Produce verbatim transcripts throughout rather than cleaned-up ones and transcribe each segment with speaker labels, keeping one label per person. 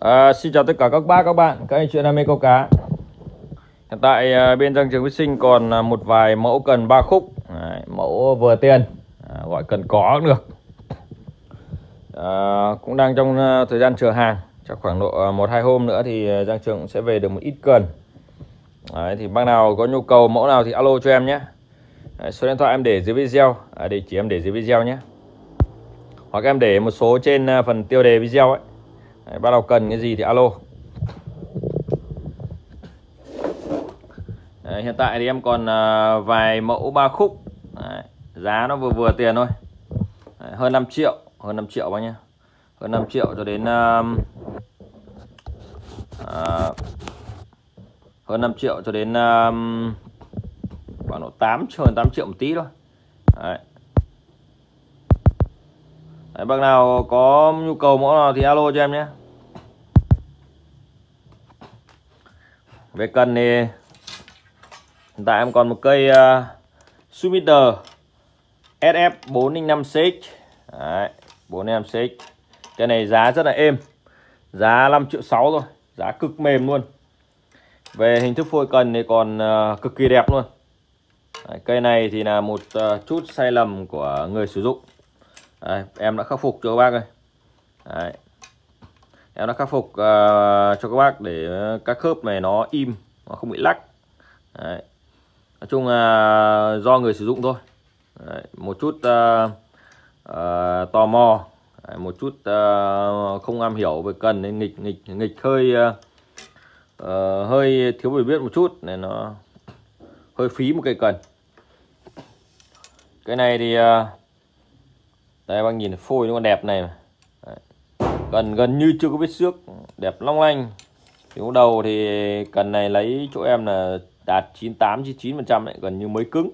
Speaker 1: À, xin chào tất cả các bác các bạn, các anh chị đam mê câu cá. Hiện tại à, bên Giang Trường Fishing còn à, một vài mẫu cần ba khúc. Đấy, mẫu vừa tiền, à, gọi cần có cũng được. À, cũng đang trong à, thời gian chờ hàng. Chắc khoảng độ một hai hôm nữa thì Giang Trường cũng sẽ về được một ít cần. Đấy, thì bác nào có nhu cầu mẫu nào thì alo cho em nhé. Đấy, số điện thoại em để dưới video, à, địa chỉ em để dưới video nhé. Hoặc em để một số trên à, phần tiêu đề video ấy. Đấy, bác nào cần cái gì thì alo. Đấy, hiện tại thì em còn à, vài mẫu ba khúc. Đấy, giá nó vừa vừa tiền thôi. Đấy, hơn năm triệu, hơn năm triệu bác nhá. Hơn năm triệu cho đến à, à, hơn năm triệu cho đến à, khoảng độ tám hơn tám triệu một tí thôi. Đấy. Đấy, bác nào có nhu cầu mẫu nào thì alo cho em nhé. Về cần thì hiện tại em còn một cây uh, Sumiter ét ép bốn không năm xê ích. Đấy, bốn không năm xê ích. Cái này giá rất là êm. Giá năm triệu sáu thôi, giá cực mềm luôn. Về hình thức phôi cần thì còn uh, cực kỳ đẹp luôn. Đấy, cây này thì là một uh, chút sai lầm của người sử dụng. Đấy, em đã khắc phục cho các bác ơi. Đấy. Em đã khắc phục uh, cho các bác để các khớp này nó im, nó không bị lắc. Đấy. Nói chung là do người sử dụng thôi. Đấy, một chút uh, uh, tò mò, đấy, một chút uh, không am hiểu về cần nên nghịch nghịch nghịch hơi uh, uh, hơi thiếu hiểu biết một chút nên nó hơi phí một cây cần. Cái này thì uh, đây bác nhìn phôi nó còn đẹp này. Đấy. Cần gần như chưa có vết xước, đẹp long lanh. Thì đầu thì cần này lấy chỗ em là đạt chín mươi tám chín mươi chín phần trăm đấy, gần như mới cứng.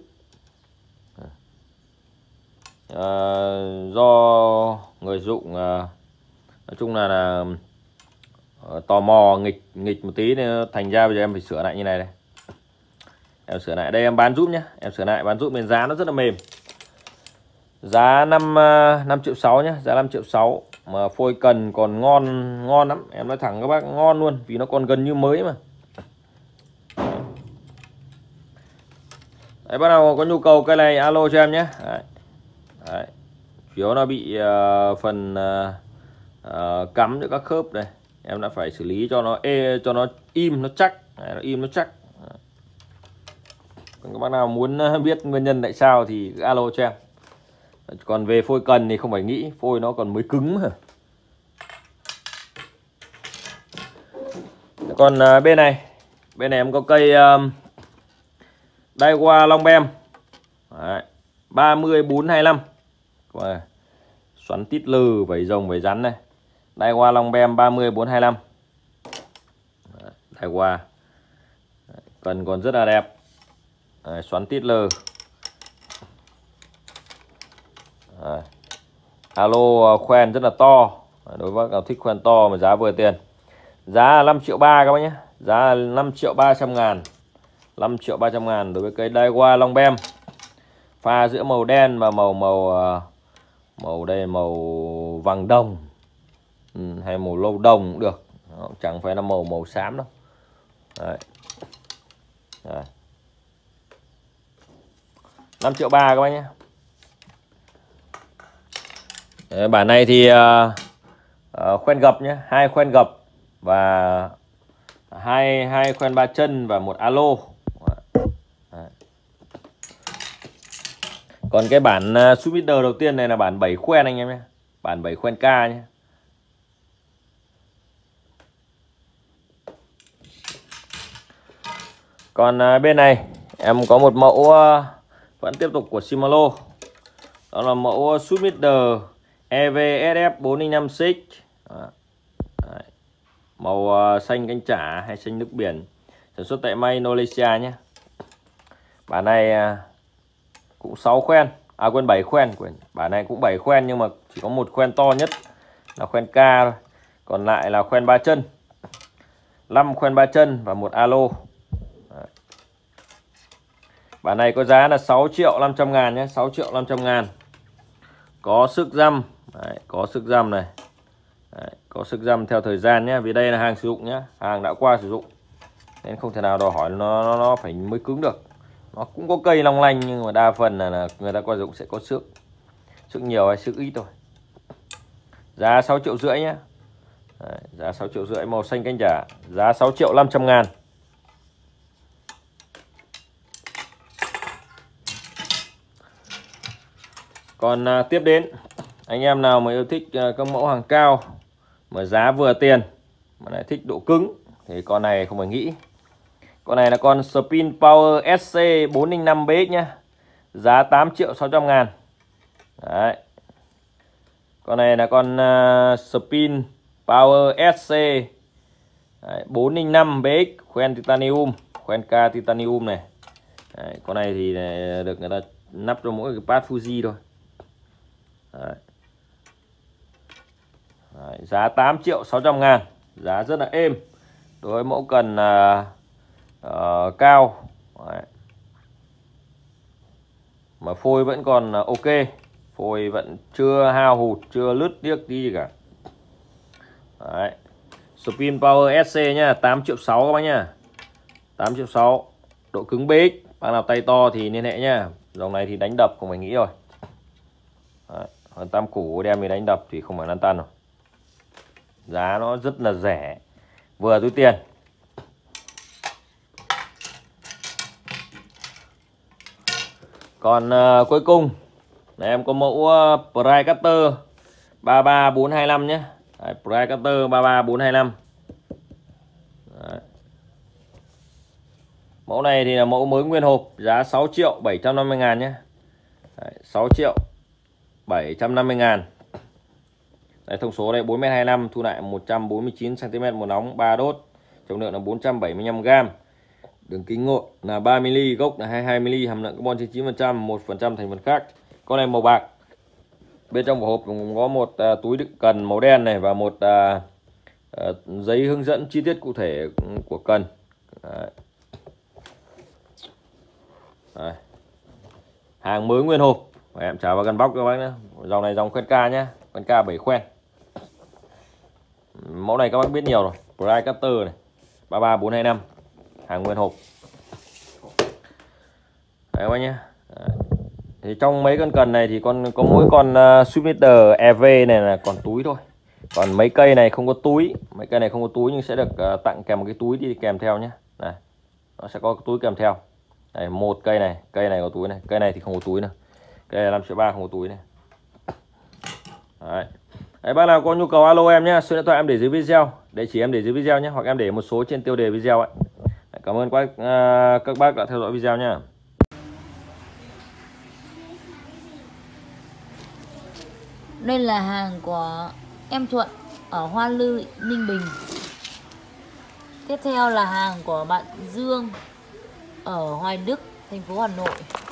Speaker 1: À, do người dụng à, nói chung là, là uh, tò mò nghịch nghịch một tí nên thành ra bây giờ em phải sửa lại như này đây. Em sửa lại đây, em bán giúp nhé, em sửa lại bán giúp nên giá nó rất là mềm. Giá năm năm triệu sáu nhé, giá năm triệu sáu mà phôi cần còn ngon ngon lắm, em nói thẳng các bác ngon luôn vì nó còn gần như mới mà. Đấy, bác nào có nhu cầu cây này alo cho em nhé. Đấy. Đấy. Chủ yếu nó bị uh, phần uh, uh, cắm giữa các khớp này, em đã phải xử lý cho nó ê, cho nó im nó chắc. Đấy, nó im nó chắc. Đấy. Còn các bác nào muốn biết nguyên nhân tại sao thì cứ alo cho em. Còn về phôi cần thì không phải nghĩ, phôi nó còn mới cứng mà. Còn uh, bên này, bên này em có cây uh, Daiwa Long Bem. Đấy, ba mươi bốn hai lăm. Rồi, xoắn tít lừ, vảy rồng, vảy rắn này. Daiwa Long Bem ba mươi bốn hai lăm. Đấy, Daiwa. Đấy, cần còn rất là đẹp. Đấy, xoắn tít lừ. Đấy. Alo khoen rất là to. Đối với các nào thích khoen to mà giá vừa tiền. Giá là năm triệu ba các bác nhé. Giá là năm triệu ba trăm ngàn. năm triệu ba trăm ngàn đối với cây Daiwa Long Bem. Pha giữa màu đen và màu màu màu đây màu vàng đồng. Ừ, hay màu lâu đồng cũng được. Đó, chẳng phải là màu màu xám đâu. Đấy. Đấy. năm triệu ba các bác nhé. Đấy, bản này thì uh, uh, khoen gập nhé, hai khoen gập và hai hai khoen ba chân và một alo. Đấy. Còn cái bản uh, Sumiter đầu tiên này là bản bảy khoen anh em nhé, bản bảy khoen K nhé. Còn uh, bên này em có một mẫu uh, vẫn tiếp tục của Shimano, đó là mẫu Sumiter e vê ét ép bốn không năm xê ích. Đấy. Màu uh, xanh cánh chả hay xanh nước biển, sản xuất tại Malaysia nhé. Bản này uh, cũng sáu khoen, à quên bảy khoen, quên. Bản này cũng bảy khoen nhưng mà chỉ có một khoen to nhất là khoen K thôi. Còn lại là khoen ba chân. năm khoen ba chân và một alo. Đấy. Bản này có giá là sáu triệu năm trăm ngàn nhé, sáu triệu năm trăm ngàn. Có sức răm. Đấy, có sức răm này. Đấy, có sức răm theo thời gian nhé, vì đây là hàng sử dụng nhé, hàng đã qua sử dụng nên không thể nào đòi hỏi nó nó, nó phải mới cứng được. Nó cũng có cây long lanh nhưng mà đa phần là, là người ta qua sử dụng sẽ có xước, xước nhiều hay xước ít thôi. Giá sáu triệu rưỡi nhé. Đấy, giá sáu triệu rưỡi, màu xanh cánh giả, giá sáu triệu năm trăm ngàn. Còn à, tiếp đến anh em nào mà yêu thích à, các mẫu hàng cao mà giá vừa tiền mà lại thích độ cứng thì con này không phải nghĩ. Con này là con Spin Power ét xê bốn không năm bê ích nhá. Giá tám triệu sáu trăm ngàn. Đấy. Con này là con uh, Spin Power ét xê Đấy, bốn không năm bê ích khoen titanium, khoen K titanium này. Đấy, con này thì được người ta nắp cho mỗi cái pad Fuji thôi. Đấy. Đấy, giá tám triệu sáu trăm ngàn, giá rất là êm đối với mẫu cần uh, uh, cao. Đấy. Mà phôi vẫn còn uh, ok, phôi vẫn chưa hao hụt, chưa lướt tiếc đi gì cả. Đấy. Spin Power ét xê nhá, tám triệu sáu các bác nhá, tám triệu sáu, độ cứng bê ích. Bác nào tay to thì liên hệ nhá, dòng này thì đánh đập không phải nghĩ rồi. Đấy. Còn tam củ đem đi đánh đập thì không phải lăn tăn rồi. Giá nó rất là rẻ, vừa túi tiền. Còn uh, cuối cùng này em có mẫu uh, Pry Cutter ba ba bốn hai lăm nhé. Đấy, Pry Cutter ba ba bốn hai lăm. Đấy. Mẫu này thì là mẫu mới nguyên hộp, giá sáu triệu bảy trăm năm mươi ngàn nhé. Đấy, sáu triệu bảy trăm năm mươi ngàn. Đấy, thông số đây bốn mét hai mươi lăm, thu lại một trăm bốn mươi chín xăng ti mét, một nóng, ba đốt, trọng lượng là bốn trăm bảy mươi lăm gam. Đường kính ngội là ba mi li, gốc là hai mươi hai mi li, hàm lượng carbon trên chín phần trăm, một phần trăm thành phần khác. Con này màu bạc. Bên trong vỏ hộp có một uh, túi đựng cần màu đen này và một uh, uh, giấy hướng dẫn chi tiết cụ thể của cần. Đấy. Đấy. Hàng mới nguyên hộp. Em chào và gần bóc các bác nhé. Dòng này dòng khoen K nhé, khoen K bảy khoen. Mẫu này các bác biết nhiều rồi. Pry Cutter này, ba ba bốn hai lăm, hàng nguyên hộp. Đấy các bác nhé. Đấy. Thì trong mấy con cần này thì con có mỗi con uh, Sweetmeter e vê này là còn túi thôi. Còn mấy cây này không có túi, mấy cây này không có túi nhưng sẽ được uh, tặng kèm một cái túi đi kèm theo nhé. Này, nó sẽ có cái túi kèm theo. Đây, một cây này, cây này có túi này, cây này thì không có túi nữa. Cây này năm triệu ba không có túi này. Đấy. Đấy, bác nào có nhu cầu alo em nhé, số điện thoại em để dưới video, địa chỉ em để dưới video nhé, hoặc em để một số trên tiêu đề video ấy. Đấy, cảm ơn các, uh, các bác đã theo dõi video nhé.
Speaker 2: Đây là hàng của em Thuận ở Hoa Lư, Ninh Bình. Tiếp theo là hàng của bạn Dương ở Hoài Đức, thành phố Hà Nội.